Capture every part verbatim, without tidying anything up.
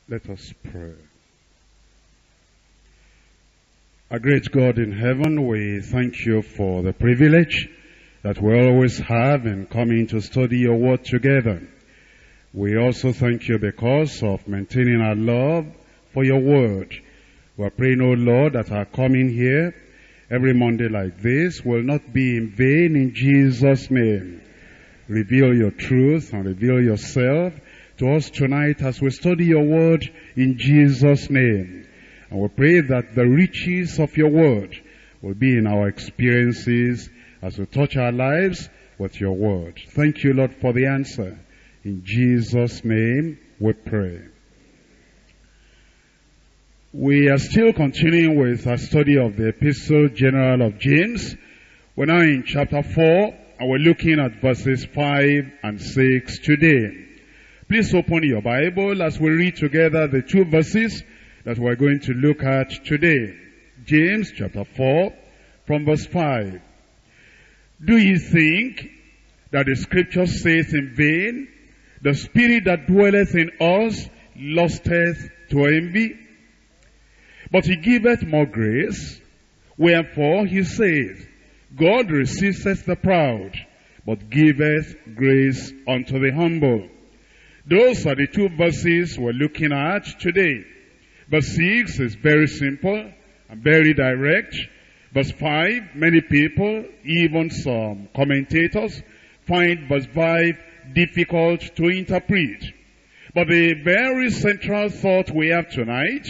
Let us pray. Our great God in heaven, we thank you for the privilege that we always have in coming to study your word together. We also thank you because of maintaining our love for your word. We are praying, O Lord, that our coming here every Monday like this will not be in vain in Jesus' name. Reveal your truth and reveal yourself to us tonight as we study your word in Jesus' name. And we pray that the riches of your word will be in our experiences as we touch our lives with your word. Thank you, Lord, for the answer. In Jesus' name we pray. We are still continuing with our study of the Epistle General of James. We're now in chapter four, and we're looking at verses five and six today. Please open your Bible as we read together the two verses that we're going to look at today. James chapter four, from verse five. Do ye think that the scripture saith in vain, the spirit that dwelleth in us lusteth to envy? But he giveth more grace. Wherefore he saith, God resisteth the proud, but giveth grace unto the humble. Those are the two verses we're looking at today. Verse six is very simple and very direct. Verse five, many people, even some commentators, find verse five difficult to interpret. But the very central thought we have tonight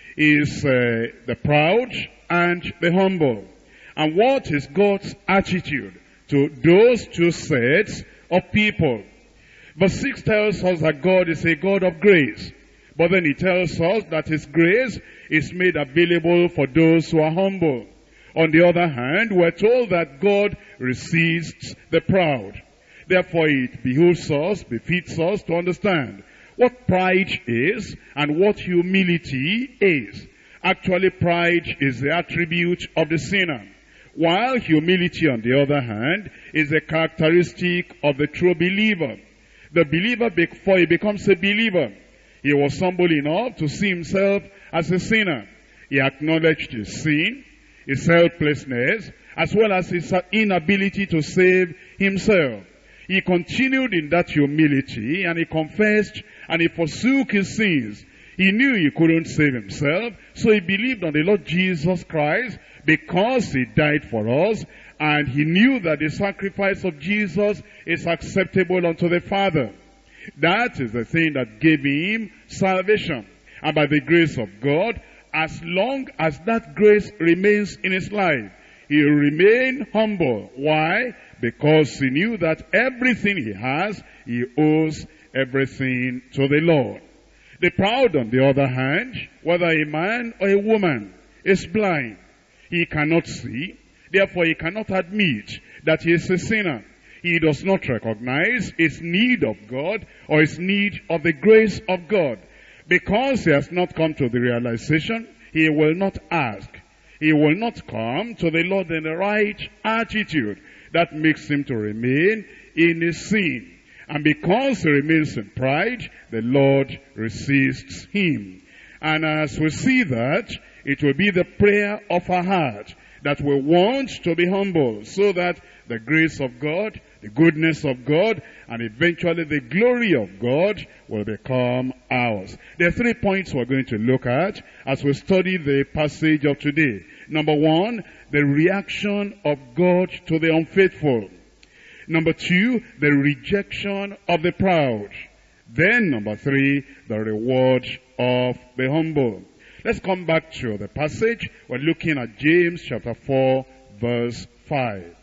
is uh, the proud and the humble. And what is God's attitude to those two sets of people? Verse six tells us that God is a God of grace. But then he tells us that his grace is made available for those who are humble. On the other hand, we're told that God resists the proud. Therefore, it behooves us, befits us to understand what pride is and what humility is. Actually, pride is the attribute of the sinner, while humility, on the other hand, is a characteristic of the true believer. The believer, before he becomes a believer, he was humble enough to see himself as a sinner. He acknowledged his sin, his helplessness, as well as his inability to save himself. He continued in that humility, and he confessed, and he forsook his sins. He knew he couldn't save himself, so he believed on the Lord Jesus Christ because he died for us, and he knew that the sacrifice of Jesus is acceptable unto the Father. That is the thing that gave him salvation. And by the grace of God, as long as that grace remains in his life, he will remain humble. Why? Because he knew that everything he has, he owes everything to the Lord. The proud, on the other hand, whether a man or a woman, is blind. He cannot see. Therefore, he cannot admit that he is a sinner. He does not recognize his need of God or his need of the grace of God. Because he has not come to the realization, he will not ask. He will not come to the Lord in the right attitude. That makes him to remain in his sin. And because he remains in pride, the Lord resists him. And as we see that, it will be the prayer of our heart that we want to be humble, so that the grace of God, the goodness of God, and eventually the glory of God will become ours. There are three points we're going to look at as we study the passage of today. Number one, the reaction of God to the unfaithful. Number two, the rejection of the proud. Then number three, the reward of the humble. Let's come back to the passage. We're looking at James chapter four, verse five.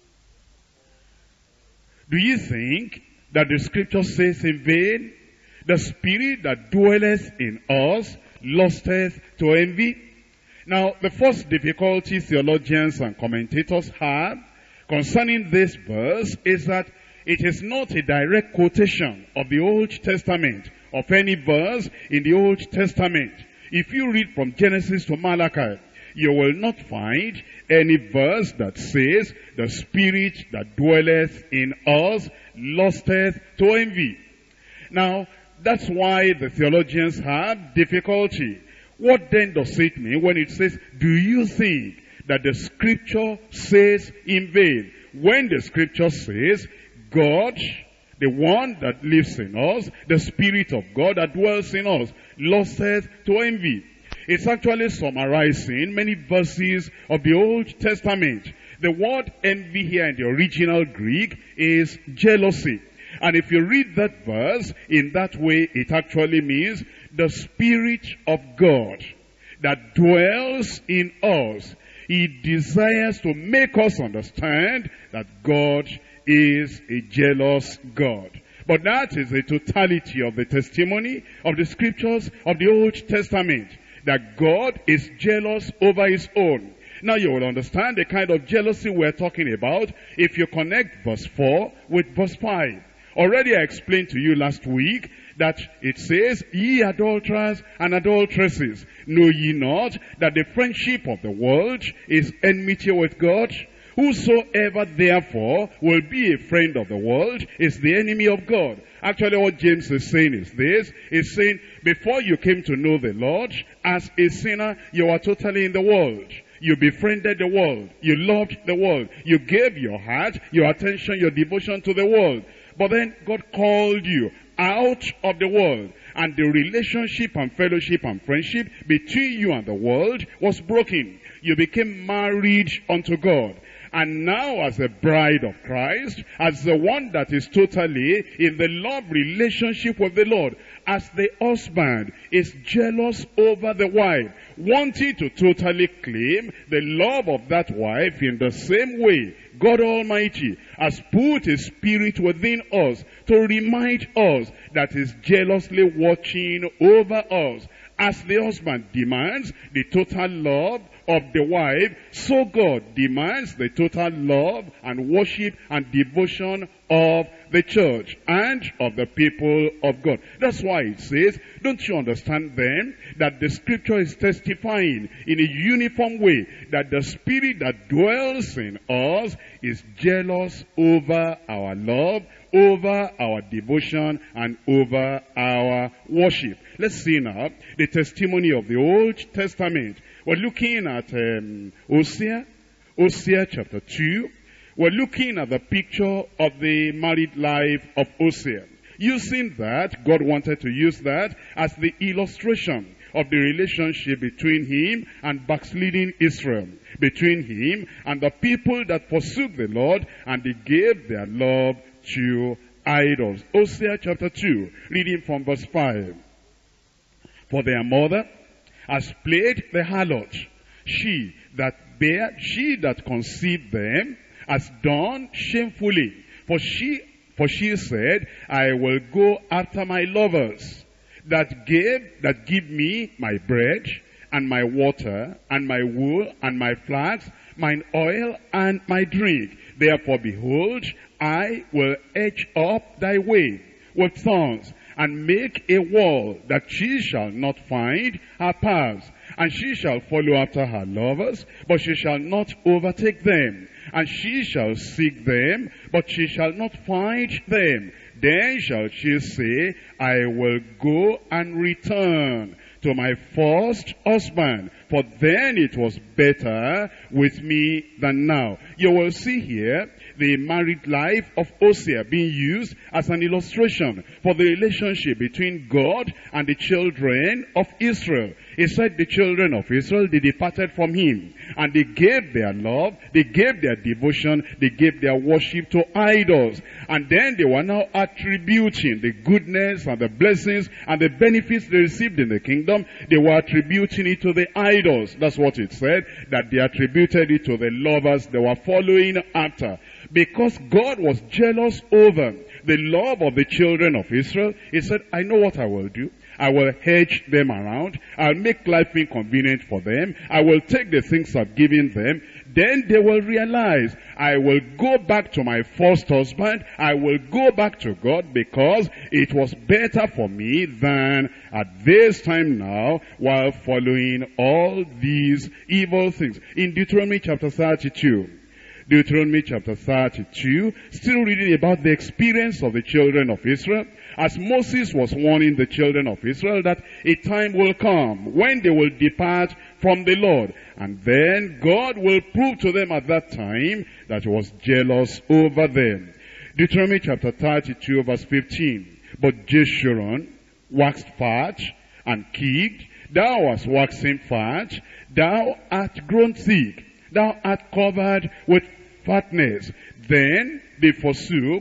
Do you think that the scripture says in vain, the spirit that dwelleth in us lusteth to envy? Now, the first difficulty theologians and commentators have concerning this verse is that it is not a direct quotation of the Old Testament, of any verse in the Old Testament. If you read from Genesis to Malachi, you will not find any verse that says, the spirit that dwelleth in us lusteth to envy. Now, that's why the theologians have difficulty. What then does it mean when it says, do you think that the scripture says in vain? When the scripture says, God, the one that lives in us, the Spirit of God that dwells in us, lusteth to envy. It's actually summarizing many verses of the Old Testament. The word envy here in the original Greek is jealousy. And if you read that verse in that way, it actually means the Spirit of God that dwells in us. He desires to make us understand that God is a jealous God. But that is the totality of the testimony of the scriptures of the Old Testament, that God is jealous over his own. Now you will understand the kind of jealousy we're talking about if you connect verse four with verse five. Already I explained to you last week that it says, ye adulterers and adulteresses, know ye not that the friendship of the world is enmity with God? Whosoever therefore will be a friend of the world is the enemy of God. Actually what James is saying is this, is saying, before you came to know the Lord, as a sinner, you were totally in the world. You befriended the world. You loved the world. You gave your heart, your attention, your devotion to the world. But then God called you out of the world, and the relationship and fellowship and friendship between you and the world was broken. You became married unto God. And now as a bride of Christ, as the one that is totally in the love relationship with the Lord, as the husband is jealous over the wife, wanting to totally claim the love of that wife in the same way, God Almighty has put His Spirit within us to remind us that He's jealously watching over us. As the husband demands the total love of the wife, so God demands the total love and worship and devotion of the church and of the people of God. That's why it says, don't you understand then that the scripture is testifying in a uniform way that the Spirit that dwells in us is jealous over our love, over our devotion, and over our worship. Let's see now the testimony of the Old Testament. We're looking at um, Hosea, Hosea chapter two. We're looking at the picture of the married life of Hosea. Using that, God wanted to use that as the illustration of the relationship between him and backsliding Israel, between him and the people that forsook the Lord and they gave their love to idols. Hosea chapter two, reading from verse five. For their mother has played the harlot. She that bare, she that conceived them has done shamefully. For she, for she said, I will go after my lovers that gave, that give me my bread and my water and my wool and my flax, mine oil and my drink. Therefore, behold, I will edge up thy way with thorns, and make a wall that she shall not find her paths. And she shall follow after her lovers, but she shall not overtake them. And she shall seek them, but she shall not find them. Then shall she say, I will go and return to my first husband, for then it was better with me than now. You will see here the married life of Hosea being used as an illustration for the relationship between God and the children of Israel. He said the children of Israel, they departed from him, and they gave their love, they gave their devotion, they gave their worship to idols. And then they were now attributing the goodness and the blessings and the benefits they received in the kingdom, they were attributing it to the idols. That's what it said, that they attributed it to the lovers they were following after. Because God was jealous over the love of the children of Israel, he said, I know what I will do. I will hedge them around. I'll make life inconvenient for them. I will take the things I've given them. Then they will realize, I will go back to my first husband. I will go back to God because it was better for me than at this time now while following all these evil things. In Deuteronomy chapter thirty-two, Deuteronomy chapter thirty-two, still reading about the experience of the children of Israel, as Moses was warning the children of Israel that a time will come when they will depart from the Lord, and then God will prove to them at that time that he was jealous over them. Deuteronomy chapter thirty-two, verse fifteen, but Jeshurun waxed fat and kicked, thou hast waxen fat, thou art grown thick, thou art covered with fatness. Then they forsook,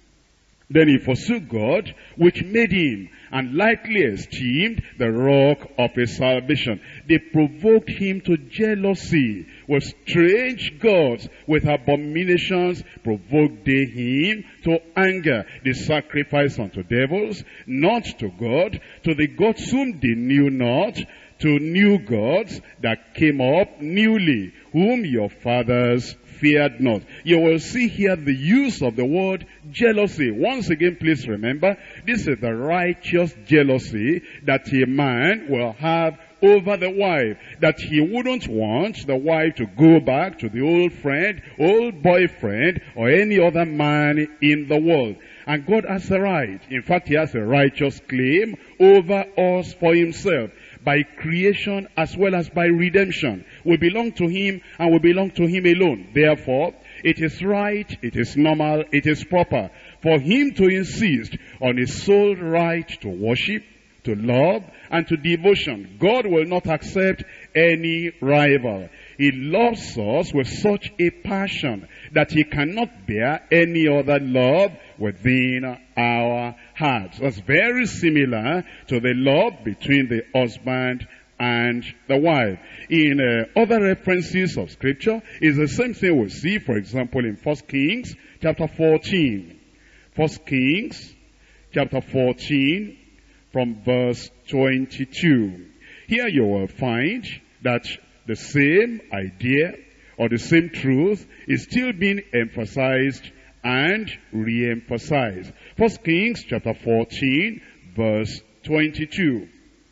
then he forsook God, which made him, and lightly esteemed the rock of his salvation. They provoked him to jealousy with strange gods, with abominations provoked they him to anger. They sacrificed unto devils, not to God, to the gods whom they knew not, to new gods that came up newly, whom your fathers feared not. You will see here the use of the word jealousy. Once again, please remember, this is the righteous jealousy that a man will have over the wife, that he wouldn't want the wife to go back to the old friend, old boyfriend, or any other man in the world. And God has a right. In fact, he has a righteous claim over us for himself, by creation as well as by redemption. We belong to him, and we belong to him alone. Therefore, it is right, it is normal, it is proper for him to insist on his sole right to worship, to love, and to devotion. God will not accept any rival. He loves us with such a passion that he cannot bear any other love within our hearts. That's very similar to the love between the husband and the wife. In uh, other references of scripture, is the same thing we see, for example, in First Kings chapter fourteen. First Kings chapter fourteen, from verse twenty-two. Here you will find that the same idea or the same truth is still being emphasized and re-emphasized. First Kings chapter fourteen, verse twenty-two.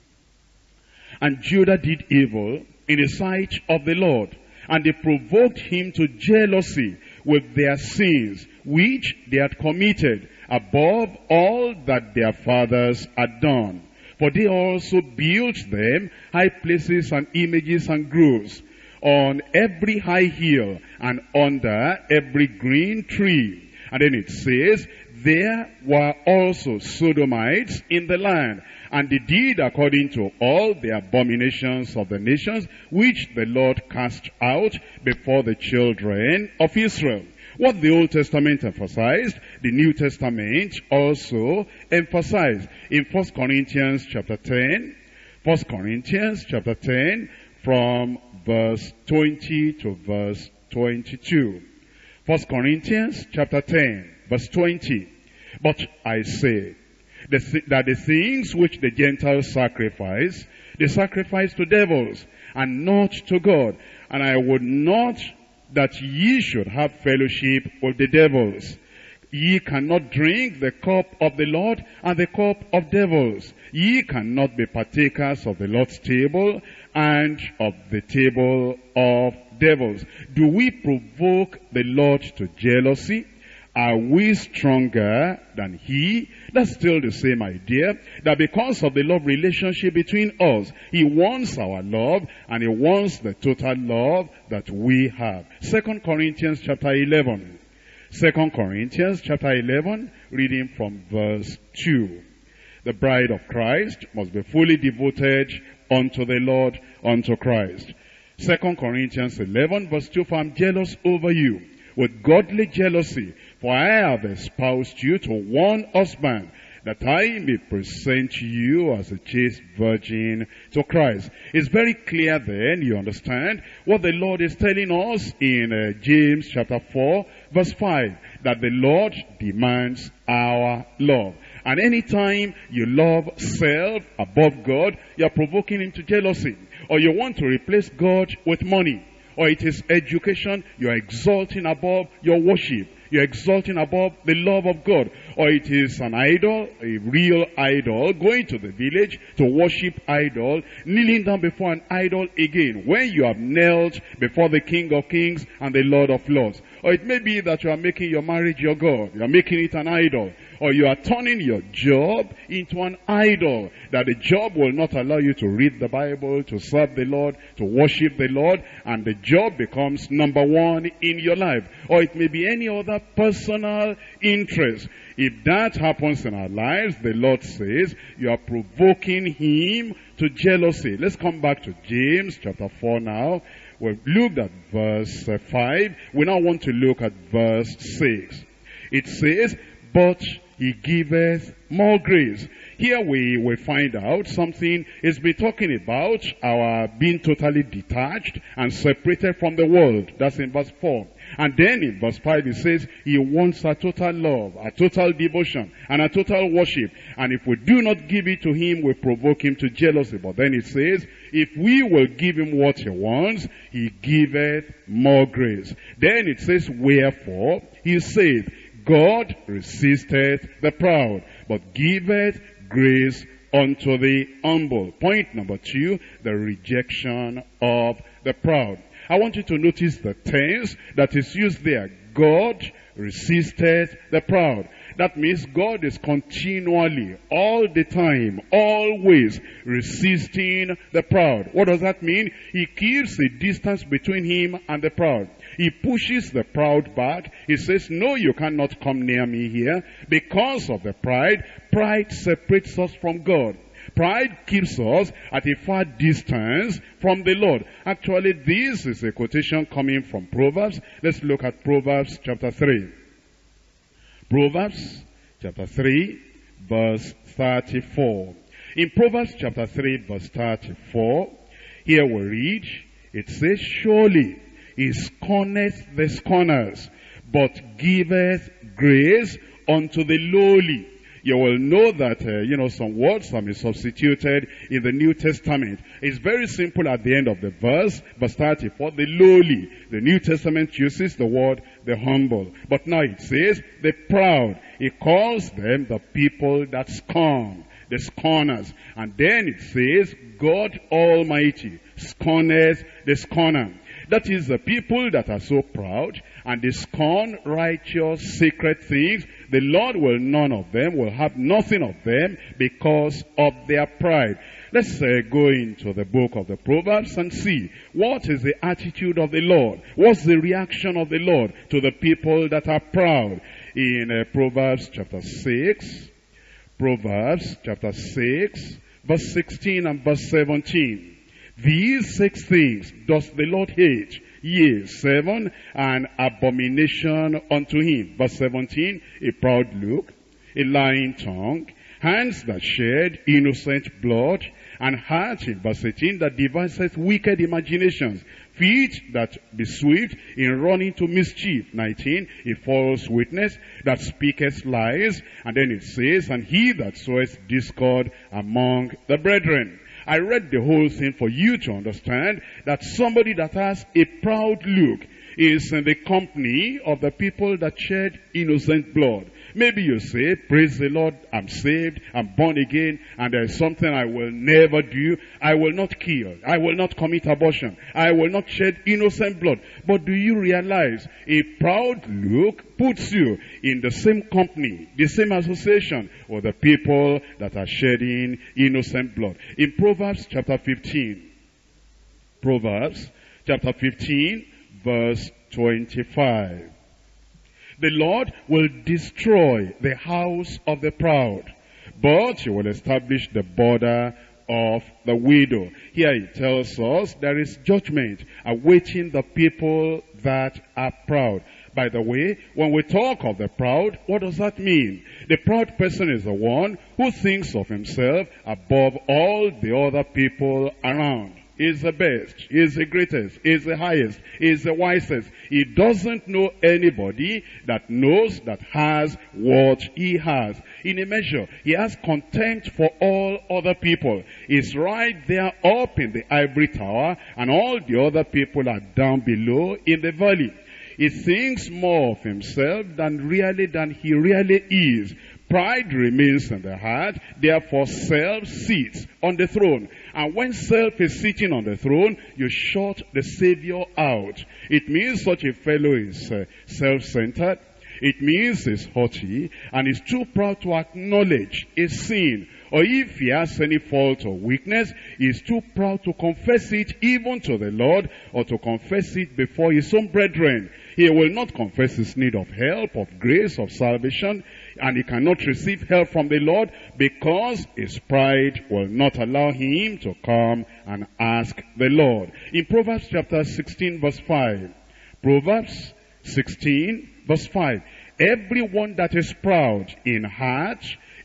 And Judah did evil in the sight of the Lord, and they provoked him to jealousy with their sins, which they had committed, above all that their fathers had done. For they also built them high places and images and groves on every high hill and under every green tree. And then it says, there were also Sodomites in the land, and they did according to all the abominations of the nations, which the Lord cast out before the children of Israel. What the Old Testament emphasized, the New Testament also emphasized. In First Corinthians chapter ten, First Corinthians chapter ten, from verse twenty to verse twenty-two. First Corinthians chapter ten, verse twenty. But I say the th that the things which the Gentiles sacrifice, they sacrifice to devils, and not to God. And I would not that ye should have fellowship with the devils. Ye cannot drink the cup of the Lord and the cup of devils. Ye cannot be partakers of the Lord's table and of the table of devils. Do we provoke the Lord to jealousy? Are we stronger than he? That's still the same idea, that because of the love relationship between us, he wants our love, and he wants the total love that we have. Second Corinthians chapter eleven. Second Corinthians chapter eleven, reading from verse two. The bride of Christ must be fully devoted unto the Lord, unto Christ. Second Corinthians eleven, verse two, for I am jealous over you with godly jealousy, for I have espoused you to one husband, that I may present you as a chaste virgin to Christ. It's very clear then, you understand, what the Lord is telling us in uh, James chapter four, verse five, that the Lord demands our love. And anytime you love self above God, you are provoking him to jealousy. Or you want to replace God with money, or it is education you are exalting above your worship. you're exalting above the love of God. Or it is an idol, a real idol, going to the village to worship idol, kneeling down before an idol again, when you have knelt before the King of Kings and the Lord of Lords. Or it may be that you are making your marriage your God, you are making it an idol. Or you are turning your job into an idol, that the job will not allow you to read the Bible, to serve the Lord, to worship the Lord, and the job becomes number one in your life. Or it may be any other personal interest. If that happens in our lives, the Lord says, you are provoking him to jealousy. Let's come back to James chapter four now. We've looked at verse five. We now want to look at verse six. It says, but he giveth more grace. Here we will find out something. It's been talking about our being totally detached and separated from the world. That's in verse four. And then in verse five it says, he wants a total love, a total devotion, and a total worship. And if we do not give it to him, we provoke him to jealousy. But then it says, if we will give him what he wants, he giveth more grace. Then it says, wherefore he saith, God resisteth the proud, but giveth grace unto the humble. Point number two, the rejection of the proud. I want you to notice the tense that is used there. God resisteth the proud. That means God is continually, all the time, always resisting the proud. What does that mean? He keeps a distance between him and the proud. He pushes the proud back. He says, no, you cannot come near me here. Because of the pride, pride separates us from God. Pride keeps us at a far distance from the Lord. Actually, this is a quotation coming from Proverbs. Let's look at Proverbs chapter three. Proverbs chapter three, verse thirty-four. In Proverbs chapter three, verse thirty-four, here we read, it says, surely he scorneth the scorners, but giveth grace unto the lowly. You will know that, uh, you know, some words have been substituted in the New Testament. It's very simple at the end of the verse, verse thirty-four, the lowly. The New Testament uses the word the humble. But now it says the proud. It calls them the people that scorn, the scorners. And then it says God Almighty scorneth the scorner. That is the people that are so proud and they scorn righteous, sacred things. The Lord will none of them, will have nothing of them because of their pride. Let's uh, go into the book of the Proverbs and see what is the attitude of the Lord. What's the reaction of the Lord to the people that are proud? In uh, Proverbs chapter six, Proverbs chapter six, verse sixteen and verse seventeen. These six things does the Lord hate, yea, seven, an abomination unto him. Verse seventeen, a proud look, a lying tongue, hands that shed innocent blood, and heart, in verse eighteen, that deviseth wicked imaginations, feet that be swift in running to mischief. nineteen, a false witness that speaketh lies. And then it says, and he that soweth discord among the brethren. I read the whole thing for you to understand that somebody that has a proud look is in the company of the people that shed innocent blood. Maybe you say, praise the Lord, I'm saved, I'm born again, and there is something I will never do. I will not kill. I will not commit abortion. I will not shed innocent blood. But do you realize a proud look puts you in the same company, the same association with the people that are shedding innocent blood? In Proverbs chapter fifteen, Proverbs chapter fifteen, verse twenty-five. The Lord will destroy the house of the proud, but he will establish the border of the widow. Here it tells us there is judgment awaiting the people that are proud. By the way, when we talk of the proud, what does that mean? The proud person is the one who thinks of himself above all the other people around. He is the best, he is the greatest, he is the highest, he is the wisest. He doesn't know anybody that knows, that has what he has. In a measure, he has contempt for all other people. He's right there up in the ivory tower, and all the other people are down below in the valley. He thinks more of himself than really than he really is. Pride remains in the heart, therefore self sits on the throne. And when self is sitting on the throne, you shut the Savior out. It means such a fellow is uh, self-centered. It means he's haughty and is too proud to acknowledge his sin. Or if he has any fault or weakness, he is too proud to confess it even to the Lord or to confess it before his own brethren. He will not confess his need of help, of grace, of salvation, and he cannot receive help from the Lord because his pride will not allow him to come and ask the Lord. In Proverbs chapter sixteen verse five, Proverbs sixteen verse five, everyone that is proud in heart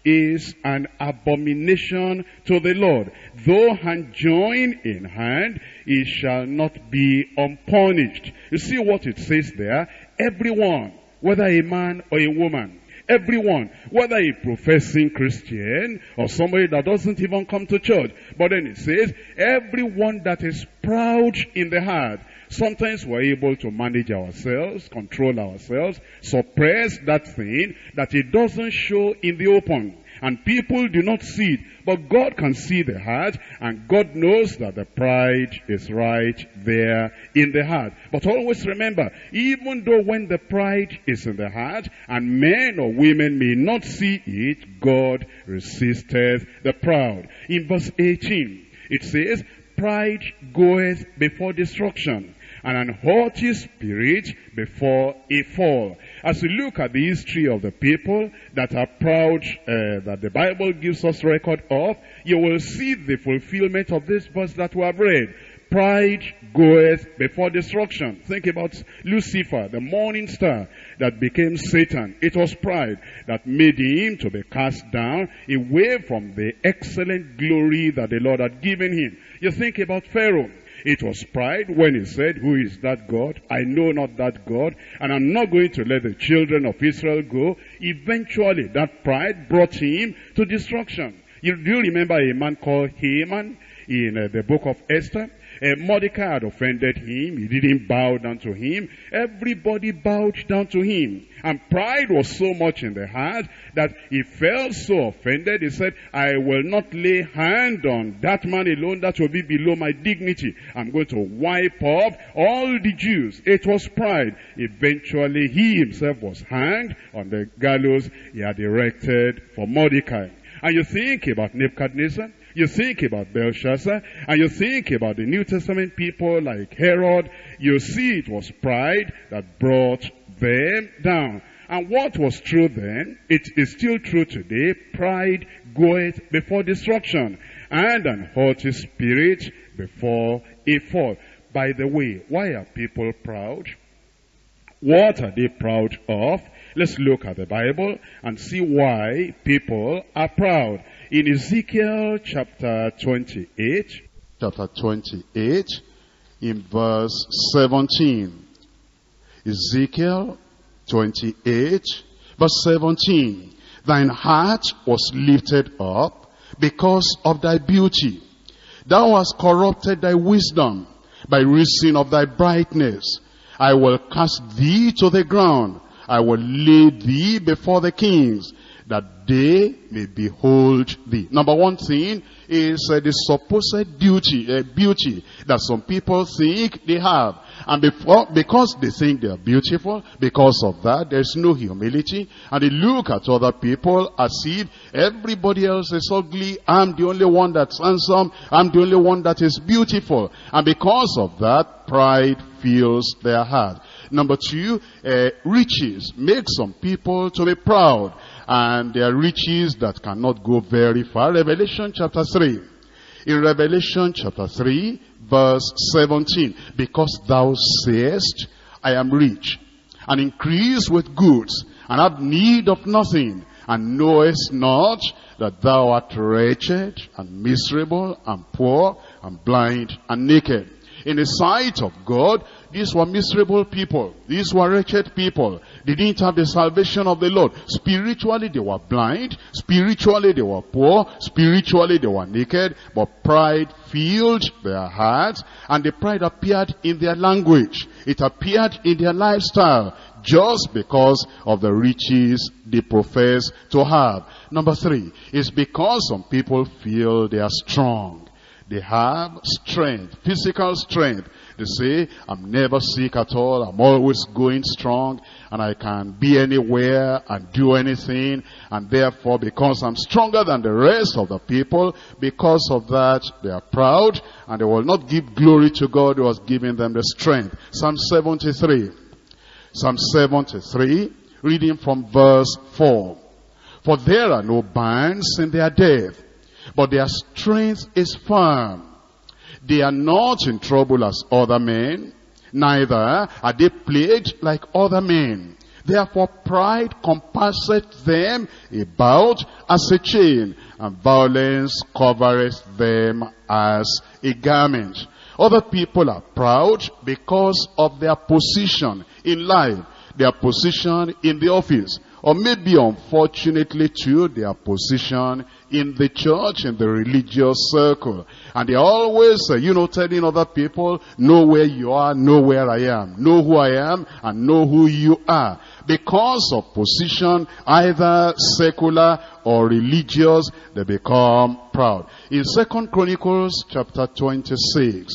is an abomination to the Lord. Though hand join in hand, he shall not be unpunished. You see what it says there? Everyone, whether a man or a woman, everyone, whether a professing Christian or somebody that doesn't even come to church. But then it says, everyone that is proud in the heart. Sometimes we're able to manage ourselves, control ourselves, suppress that thing that it doesn't show in the open. And people do not see it. But God can see the heart, and God knows that the pride is right there in the heart. But always remember, even though when the pride is in the heart, and men or women may not see it, God resisteth the proud. In verse eighteen, it says, pride goeth before destruction, and an haughty spirit before a fall. As we look at the history of the people that are proud, uh, that the Bible gives us record of, you will see the fulfillment of this verse that we have read. Pride goeth before destruction. Think about Lucifer, the morning star that became Satan. It was pride that made him to be cast down away from the excellent glory that the Lord had given him. You think about Pharaoh. It was pride when he said, who is that God? I know not that God, and I'm not going to let the children of Israel go. Eventually, that pride brought him to destruction. You, do you remember a man called Haman in uh, the book of Esther? Uh, Mordecai had offended him. He didn't bow down to him. Everybody bowed down to him. And pride was so much in the heart that he felt so offended. He said, I will not lay hand on that man alone. That will be below my dignity. I'm going to wipe off all the Jews. It was pride. Eventually, he himself was hanged on the gallows he had erected for Mordecai. And you think about Nebuchadnezzar. You think about Belshazzar, and you think about the New Testament people like Herod. You see it was pride that brought them down. And what was true then, it is still true today. Pride goeth before destruction, and an haughty spirit before a fall. By the way, why are people proud? What are they proud of? Let's look at the Bible and see why people are proud. In Ezekiel chapter twenty-eight, chapter twenty-eight, in verse seventeen. Ezekiel twenty-eight, verse seventeen. Thine heart was lifted up because of thy beauty. Thou hast corrupted thy wisdom by reason of thy brightness. I will cast thee to the ground. I will lay thee before the kings, that they may behold thee. Number one thing is uh, the supposed duty, uh, beauty that some people think they have. And before, because they think they are beautiful, because of that, there's no humility. And they look at other people as if everybody else is ugly. I'm the only one that's handsome. I'm the only one that is beautiful. And because of that, pride fills their heart. Number two, uh, riches make some people to be proud. And there are riches that cannot go very far. Revelation chapter three. In Revelation chapter three, verse seventeen. Because thou sayest, I am rich, and increase with goods, and have need of nothing, and knowest not that thou art wretched, and miserable, and poor, and blind, and naked. In the sight of God, these were miserable people. These were wretched people. They didn't have the salvation of the Lord. Spiritually, they were blind. Spiritually, they were poor. Spiritually, they were naked. But pride filled their hearts, and the pride appeared in their language. It appeared in their lifestyle, just because of the riches they profess to have. Number three, is because some people feel they are strong. They have strength, physical strength. They say, I'm never sick at all. I'm always going strong, and I can be anywhere and do anything. And therefore, because I'm stronger than the rest of the people, because of that, they are proud, and they will not give glory to God who has given them the strength. Psalm seventy-three. Psalm seventy-three, reading from verse four. For there are no bands in their death, but their strength is firm. They are not in trouble as other men, neither are they plagued like other men. Therefore pride compasseth them about as a chain, and violence covereth them as a garment. Other people are proud because of their position in life, their position in the office, or maybe unfortunately too, their position in the church, in the religious circle. And they're always, uh, you know, telling other people, know where you are, know where I am, know who I am, and know who you are. Because of position, either secular or religious, they become proud. In Second Chronicles chapter twenty-six,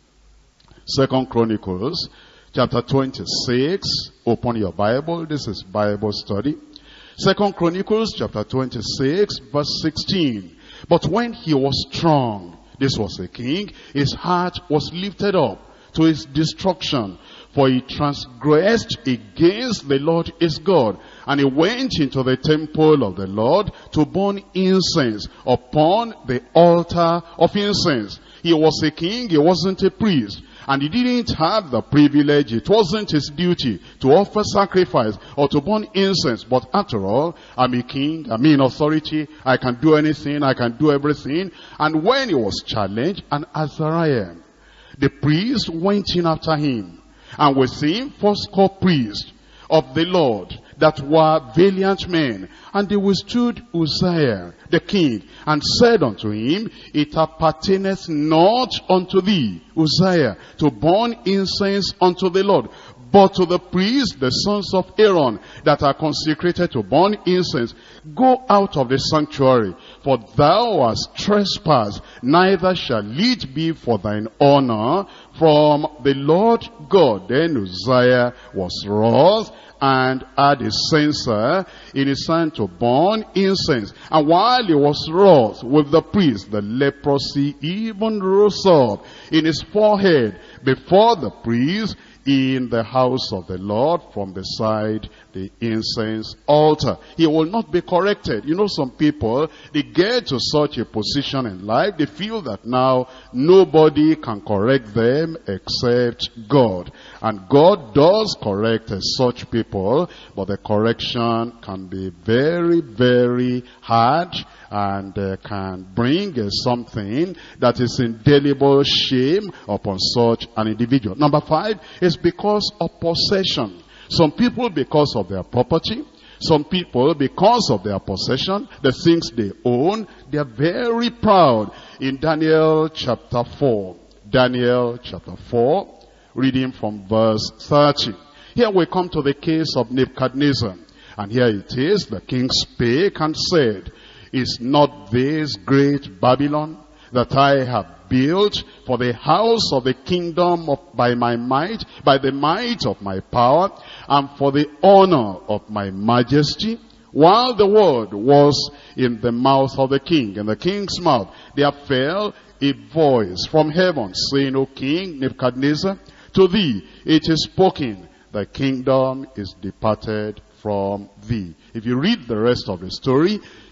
Second Chronicles chapter twenty-six, open your Bible, this is Bible study. Second Chronicles chapter twenty-six, verse sixteen. But when he was strong, this was a king, his heart was lifted up to his destruction, for he transgressed against the Lord his God, and he went into the temple of the Lord to burn incense upon the altar of incense. He was a king, he wasn't a priest. And he didn't have the privilege, it wasn't his duty to offer sacrifice or to burn incense. But after all, I'm a king, I'm in authority, I can do anything, I can do everything. And when he was challenged, and Azariah, the priest, went in after him, and with him fourscore priests of the Lord that were valiant men. And they withstood Uzziah the king, and said unto him, it appertaineth not unto thee, Uzziah, to burn incense unto the Lord, but to the priests, the sons of Aaron, that are consecrated to burn incense. Go out of the sanctuary, for thou hast trespassed, neither shall it be for thine honor from the Lord God. Then Uzziah was wroth, and had a censer in his hand to burn incense. And while he was wroth with the priest, the leprosy even rose up in his forehead before the priest in the house of the Lord from beside the incense altar. He will not be corrected. You know, some people, they get to such a position in life, they feel that now nobody can correct them except God. And God does correct such people, but the correction can be very, very hard, and uh, can bring uh, something that is indelible shame upon such an individual. Number five is because of possession. Some people, because of their property, some people, because of their possession, the things they own, they are very proud. In Daniel chapter four, Daniel chapter four, reading from verse thirty. Here we come to the case of Nebuchadnezzar. And here it is, the king spake and said, is not this great Babylon that I have built for the house of the kingdom of, by my might, by the might of my power, and for the honor of my majesty? While the word was in the mouth of the king, in the king's mouth, there fell a voice from heaven, saying, O king Nebuchadnezzar, to thee it is spoken, the kingdom is departed from thee. If you read the rest of the story,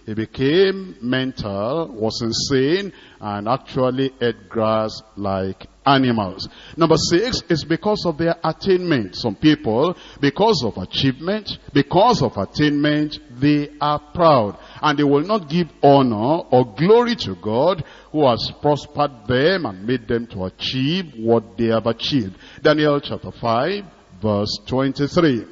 He became mental, was insane, and actually ate grass like animals. Number six is because of their attainment. Some people, because of achievement, because of attainment, they are proud. And they will not give honor or glory to God who has prospered them and made them to achieve what they have achieved. Daniel chapter five, verse twenty-three.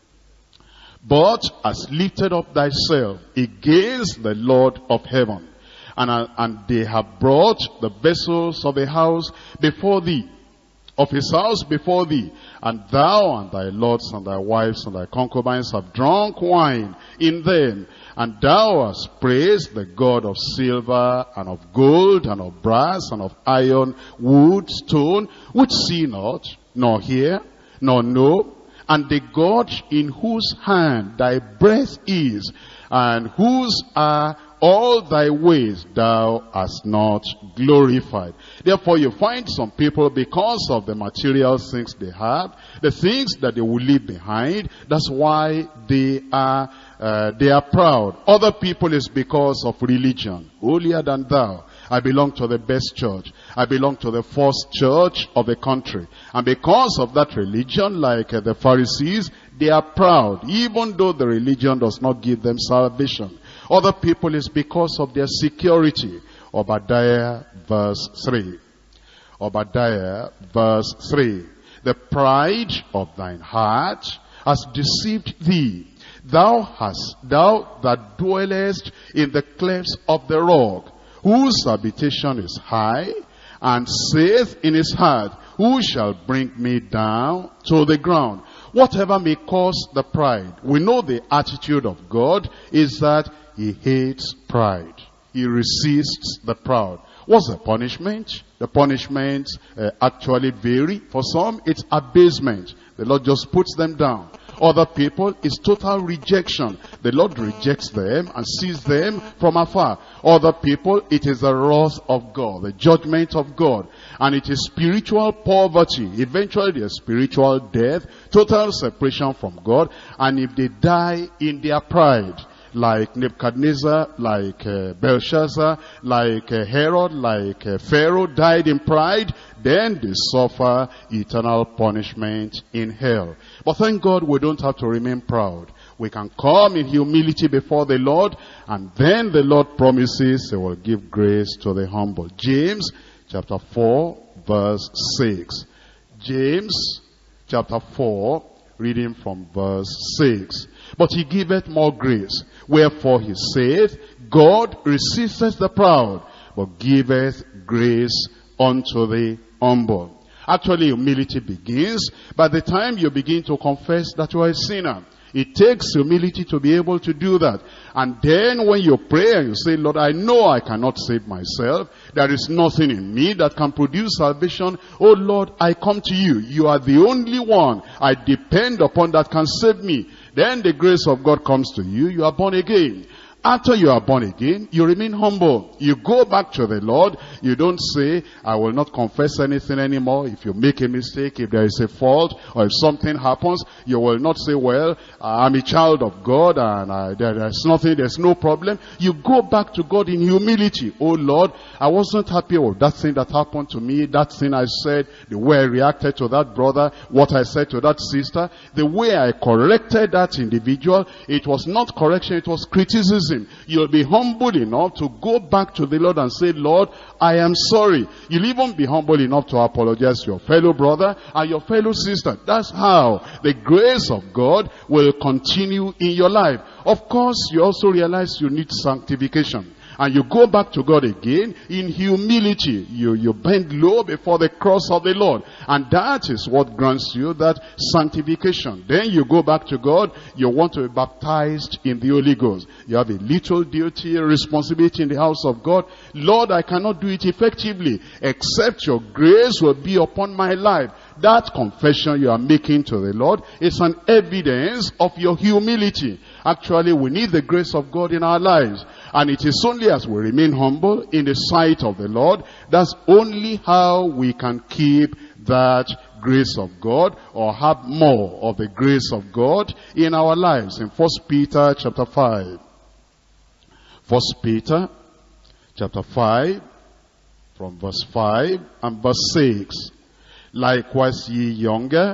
But as lifted up thyself against the Lord of heaven, and, uh, and they have brought the vessels of the house before thee, of his house before thee, and thou and thy lords and thy wives and thy concubines have drunk wine in them, and thou hast praised the God of silver and of gold and of brass and of iron, wood, stone, which see not, nor hear, nor know, and the God in whose hand thy breath is, and whose are all thy ways thou hast not glorified. Therefore you find some people, because of the material things they have, the things that they will leave behind, that's why they are uh, they are proud. Other people is because of religion. Holier than thou. I belong to the best church. I belong to the first church of the country. And because of that religion, like uh, the Pharisees, they are proud, even though the religion does not give them salvation. Other people is because of their security. Obadiah verse three. Obadiah verse three. The pride of thine heart has deceived thee. Thou hast, thou that dwellest in the clefts of the rock, whose habitation is high, and saith in his heart, who shall bring me down to the ground? Whatever may cause the pride, we know the attitude of God is that he hates pride. He resists the proud. What's the punishment? The punishments uh, actually vary. For some, it's abasement. The Lord just puts them down. Other people, it's total rejection. The Lord rejects them and sees them from afar. Other people, it is the wrath of God, the judgment of God. And it is spiritual poverty. Eventually, there's spiritual death, total separation from God. And if they die in their pride, like Nebuchadnezzar, like uh, Belshazzar, like uh, Herod, like uh, Pharaoh died in pride, then they suffer eternal punishment in hell. But thank God we don't have to remain proud. We can come in humility before the Lord, and then the Lord promises he will give grace to the humble. James chapter four verse six. James chapter four, reading from verse six. But he giveth more grace. Wherefore he saith, God resisteth the proud, but giveth grace unto the humble. Actually, humility begins by the time you begin to confess that you are a sinner. It takes humility to be able to do that. And then when you pray and you say, Lord, I know I cannot save myself. There is nothing in me that can produce salvation. Oh Lord, I come to you. You are the only one I depend upon that can save me. Then the grace of God comes to you. You are born again. After you are born again, you remain humble. You go back to the Lord. You don't say, I will not confess anything anymore. If you make a mistake, if there is a fault, or if something happens, you will not say, well, I'm a child of God, and I, there, there's nothing, there's no problem. You go back to God in humility. Oh Lord, I wasn't happy with that thing that happened to me, that thing I said, the way I reacted to that brother, what I said to that sister, the way I corrected that individual. It was not correction, it was criticism. You'll be humble enough to go back to the Lord and say, Lord, I am sorry. You'll even be humble enough to apologize to your fellow brother and your fellow sister. That's how the grace of God will continue in your life. Of course, you also realize you need sanctification. And you go back to God again in humility. You, you bend low before the cross of the Lord. And that is what grants you that sanctification. Then you go back to God. You want to be baptized in the Holy Ghost. You have a little duty, responsibility in the house of God. Lord, I cannot do it effectively except your grace will be upon my life. That confession you are making to the Lord is an evidence of your humility. Actually, we need the grace of God in our lives. And it is only as we remain humble in the sight of the Lord, that's only how we can keep that grace of God, or have more of the grace of God in our lives. In First Peter chapter five. First Peter chapter five, from verse five and verse six. Likewise ye younger,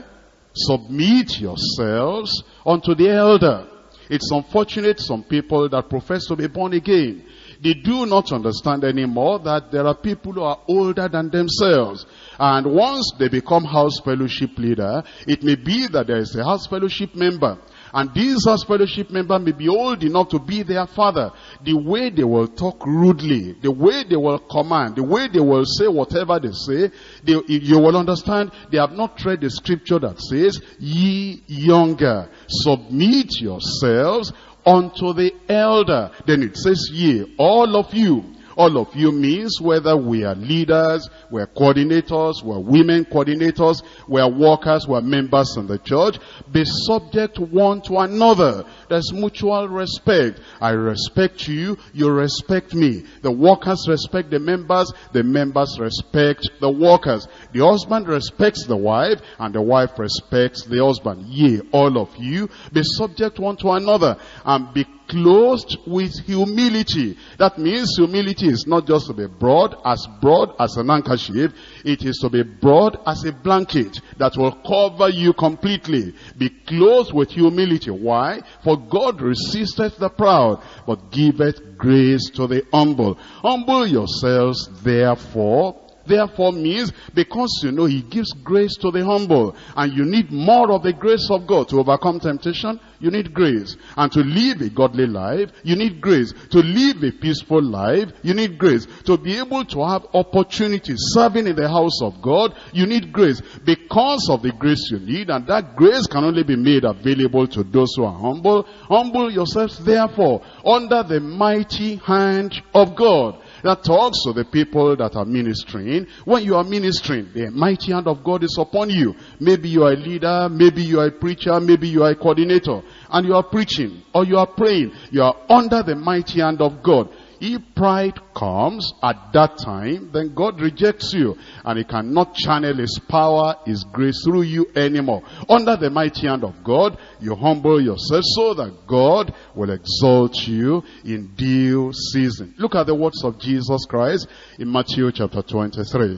submit yourselves unto the elder. It's unfortunate some people that profess to be born again, they do not understand anymore that there are people who are older than themselves. And once they become house fellowship leader, it may be that there is a house fellowship member. And this house fellowship member may be old enough to be their father. The way they will talk rudely, the way they will command, the way they will say whatever they say, they, you will understand they have not read the scripture that says, ye younger, submit yourselves unto the elder. Then it says, ye, all of you. All of you means whether we are leaders, we're coordinators, we're women coordinators, we're workers, we're members in the church. Be subject one to another. There's mutual respect. I respect you, you respect me. The workers respect the members, the members respect the workers. The husband respects the wife, and the wife respects the husband. Yea, all of you, be subject one to another, and be clothed with humility. That means humility is not just to be broad, as broad as an handkerchief. It is to be broad as a blanket that will cover you completely. Be clothed with humility. Why? For God resisteth the proud, but giveth grace to the humble. Humble yourselves therefore. Therefore means because you know he gives grace to the humble, and you need more of the grace of God. To overcome temptation, you need grace. And to live a godly life, you need grace. To live a peaceful life, you need grace. To be able to have opportunities serving in the house of God, you need grace. Because of the grace you need, and that grace can only be made available to those who are humble. Humble yourselves therefore under the mighty hand of God. That talks to the people that are ministering. When you are ministering, the mighty hand of God is upon you. Maybe you are a leader, maybe you are a preacher, maybe you are a coordinator, and you are preaching, or you are praying. You are under the mighty hand of God. If pride comes at that time, then God rejects you, and he cannot channel his power, his grace through you anymore. Under the mighty hand of God, you humble yourself so that God will exalt you in due season. Look at the words of Jesus Christ in Matthew chapter twenty-three.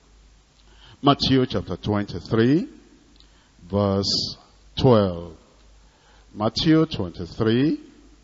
Matthew chapter twenty-three, verse twelve. Matthew twenty-three,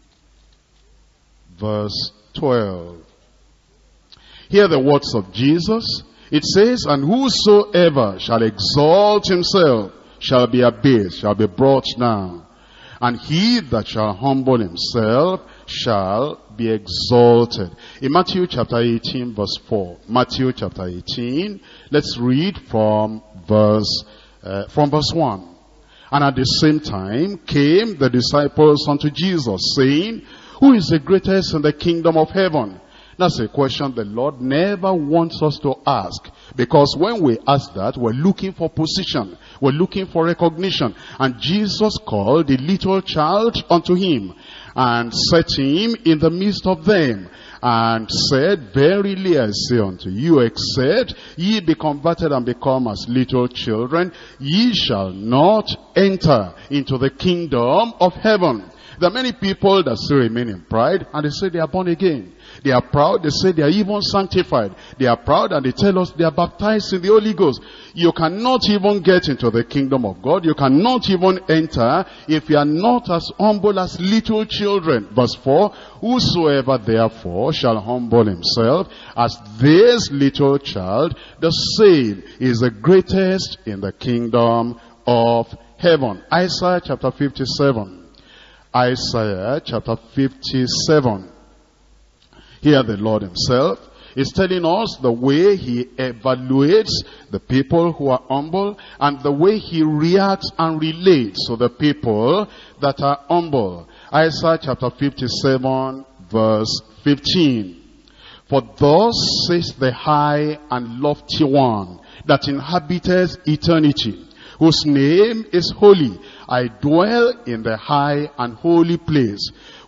verse twelve. Hear the words of Jesus. It says, and whosoever shall exalt himself shall be abased, shall be brought down. And he that shall humble himself shall be exalted. In Matthew chapter eighteen, verse four. Matthew chapter eighteen, let's read from verse, uh, from verse one. And at the same time came the disciples unto Jesus, saying, who is the greatest in the kingdom of heaven? That's a question the Lord never wants us to ask. Because when we ask that, we're looking for position. We're looking for recognition. And Jesus called the little child unto him, and set him in the midst of them, and said, verily I say unto you, except ye be converted and become as little children, ye shall not enter into the kingdom of heaven. There are many people that still remain in pride, and they say they are born again. They are proud, they say they are even sanctified. They are proud, and they tell us they are baptized in the Holy Ghost. You cannot even get into the kingdom of God. You cannot even enter if you are not as humble as little children. Verse four, whosoever therefore shall humble himself as this little child, the same is the greatest in the kingdom of heaven. Isaiah chapter fifty-seven. Isaiah chapter fifty-seven. Here the Lord himself is telling us the way he evaluates the people who are humble, and the way he reacts and relates to the people that are humble. Isaiah chapter fifty-seven, verse fifteen. For thus says the high and lofty one that inhabiteth eternity, whose name is holy. I dwell in the high and holy place,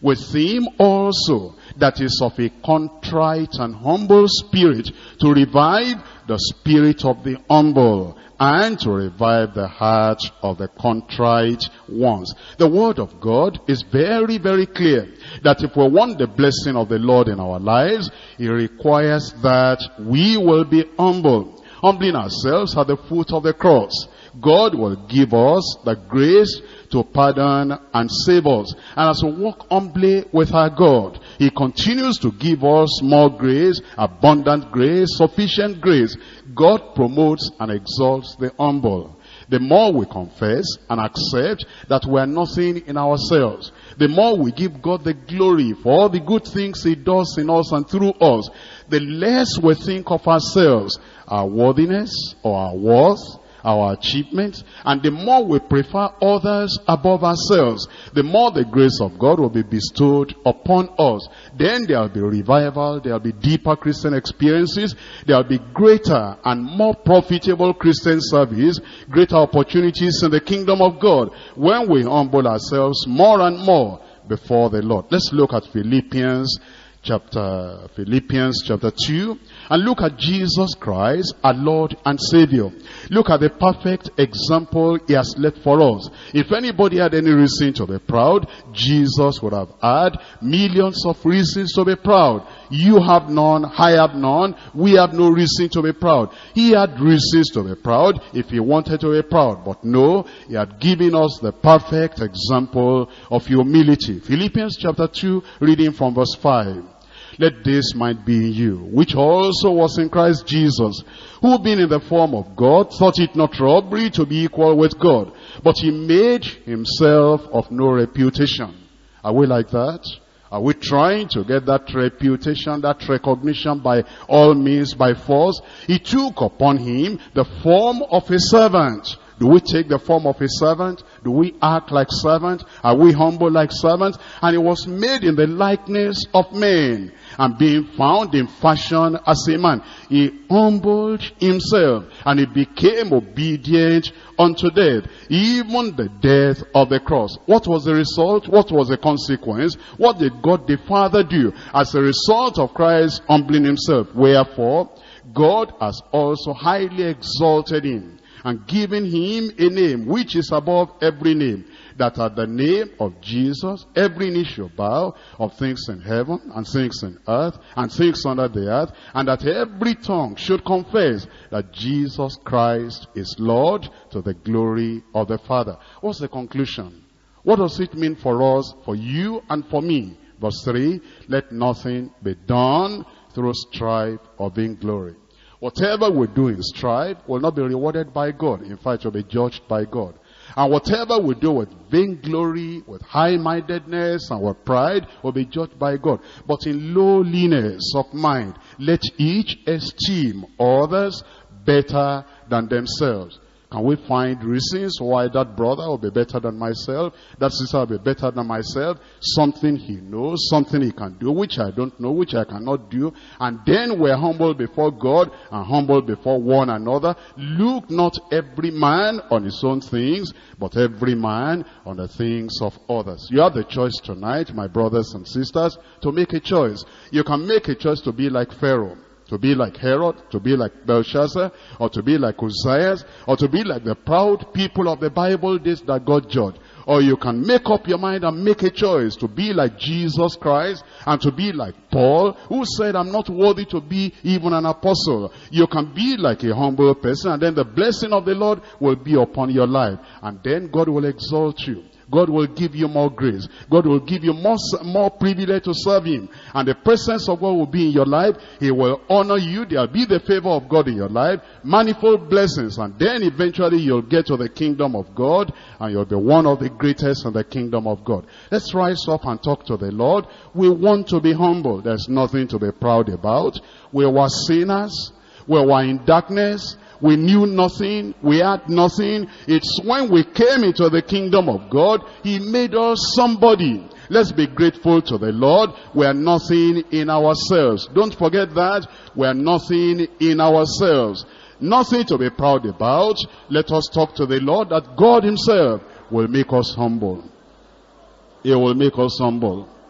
with him also that is of a contrite and humble spirit, to revive the spirit of the humble, and to revive the heart of the contrite ones. The word of God is very, very clear that if we want the blessing of the Lord in our lives, it requires that we will be humble, humbling ourselves at the foot of the cross. God will give us the grace to pardon and save us. And as we walk humbly with our God, he continues to give us more grace, abundant grace, sufficient grace. God promotes and exalts the humble. The more we confess and accept that we are nothing in ourselves, the more we give God the glory for all the good things he does in us and through us, the less we think of ourselves, our worthiness or our worth, our achievements, and the more we prefer others above ourselves, the more the grace of God will be bestowed upon us. Then there will be revival, there will be deeper Christian experiences, there will be greater and more profitable Christian service, greater opportunities in the kingdom of God when we humble ourselves more and more before the Lord. Let's look at Philippians chapter Philippians chapter two, and look at Jesus Christ, our Lord and Savior. Look at the perfect example he has left for us. If anybody had any reason to be proud, Jesus would have had millions of reasons to be proud. You have none, I have none, we have no reason to be proud. He had reasons to be proud if he wanted to be proud, but no, he had given us the perfect example of humility. Philippians chapter two, reading from verse five. Let this mind be in you, which also was in Christ Jesus, who being in the form of God, thought it not robbery to be equal with God, but he made himself of no reputation. Are we like that? Are we trying to get that reputation, that recognition by all means, by force? He took upon him the form of a servant. Do we take the form of a servant? Do we act like servants? Are we humble like servants? And he was made in the likeness of men. And being found in fashion as a man, he humbled himself, and he became obedient unto death, even the death of the cross. What was the result? What was the consequence? What did God the Father do as a result of Christ humbling himself? Wherefore, God has also highly exalted him, and given him a name which is above every name, that at the name of Jesus every knee shall bow, of things in heaven and things in earth and things under the earth, and that every tongue should confess that Jesus Christ is Lord, to the glory of the Father. What's the conclusion? What does it mean for us, for you and for me? Verse three, let nothing be done through strife or vainglory. Whatever we do in strife will not be rewarded by God. In fact, it will be judged by God. And whatever we do with vainglory, with high-mindedness, and with pride will be judged by God. But in lowliness of mind, let each esteem others better than themselves. Can we find reasons why that brother will be better than myself, that sister will be better than myself? Something he knows, something he can do, which I don't know, which I cannot do. And then we're humble before God and humble before one another. Look not every man on his own things, but every man on the things of others. You have the choice tonight, my brothers and sisters, to make a choice. You can make a choice to be like Pharaoh, to be like Herod, to be like Belshazzar, or to be like Uzziah, or to be like the proud people of the Bible days that God judged. Or you can make up your mind and make a choice to be like Jesus Christ and to be like Paul, who said, I'm not worthy to be even an apostle. You can be like a humble person, and then the blessing of the Lord will be upon your life. And then God will exalt you. God will give you more grace. God will give you more, more privilege to serve him. And the presence of God will be in your life. He will honor you. There will be the favor of God in your life. Manifold blessings. And then eventually you'll get to the kingdom of God. And you'll be one of the greatest in the kingdom of God. Let's rise up and talk to the Lord. We want to be humble. There's nothing to be proud about. We were sinners. We were in darkness. We knew nothing. We had nothing. It's when we came into the kingdom of God, he made us somebody. Let's be grateful to the Lord. We are nothing in ourselves. Don't forget that. We are nothing in ourselves. Nothing to be proud about. Let us talk to the Lord that God himself will make us humble. He will make us humble.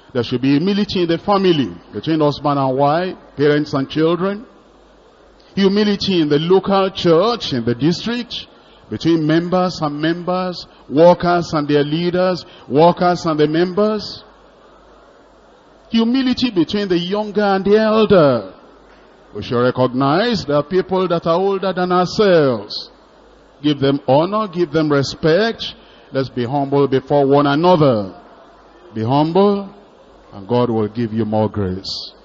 There should be humility in the family, between husband and wife, parents and children. Humility in the local church, in the district, between members and members, workers and their leaders, workers and the members. Humility between the younger and the elder. We should recognize there are people that are older than ourselves. Give them honor, give them respect. Let's be humble before one another. Be humble, and God will give you more grace.